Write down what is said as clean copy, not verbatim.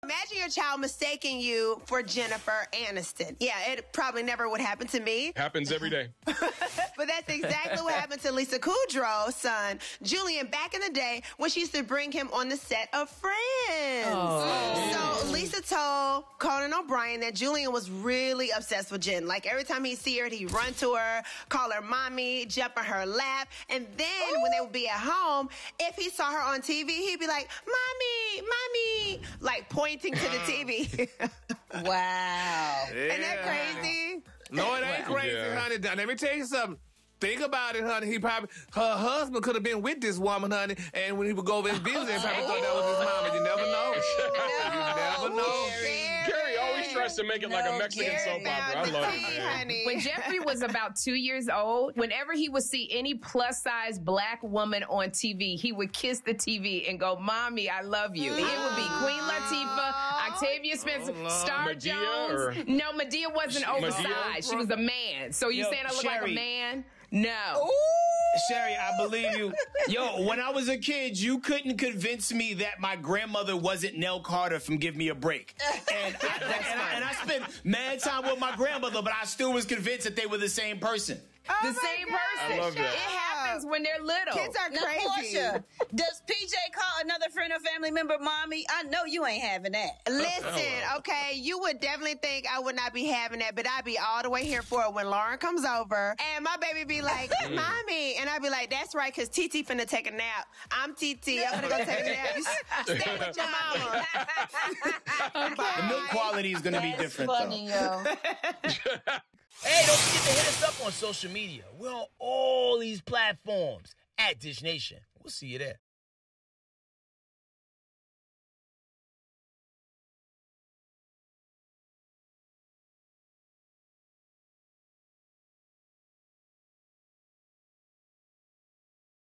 Imagine your child mistaking you for Jennifer Aniston. Yeah, it probably never would happen to me. Happens every day. But that's exactly what happened to Lisa Kudrow's son, Julian, back in the day when she used to bring him on the set of Friends. Oh. So Lisa told Conan O'Brien that Julian was really obsessed with Jen. Like every time he'd see her, he'd run to her, call her mommy, jump in her lap. And then when they would be at home, if he saw her on TV, he'd be like, Mommy, Mommy, like pointing to the TV. Wow. Isn't that crazy? No, it ain't crazy, honey. Now, let me tell you something. Think about it, honey. Her husband could have been with this woman, honey, and when he would go over and visit, he probably thought that was his mama. You never know. You never know. Gary always tries to make it like a Mexican soap opera. I love it, honey. When Jeffrey was about 2 years old, whenever he would see any plus-size black woman on TV, he would kiss the TV and go, Mommy, I love you. It would be Queen Latifah, Octavia Spencer, Star Medea, Jones. No, Medea wasn't oversized. She was a man. So you saying I look like a man? No. Sherry, I believe you. Yo, when I was a kid, you couldn't convince me that my grandmother wasn't Nell Carter from Give Me a Break. And I spent mad time with my grandmother, but I still was convinced that they were the same person. The same person. I love that. It happens when they're little. Kids are Now, crazy. Portia, does PJ call another friend or family member mommy? I know you ain't having that. Listen, okay, you would definitely think I would not be having that, but I'd be all the way here for it when Lauren comes over and my baby be like, Mommy, and I'd be like, that's right, because TT finna take a nap. I'm TT. I'm gonna go take a nap. You stay with your mama. The milk quality is going to be different, Funny, yo. Hey, don't forget to hit us up on social media. We're on all these platforms at Dish Nation. We'll see you there.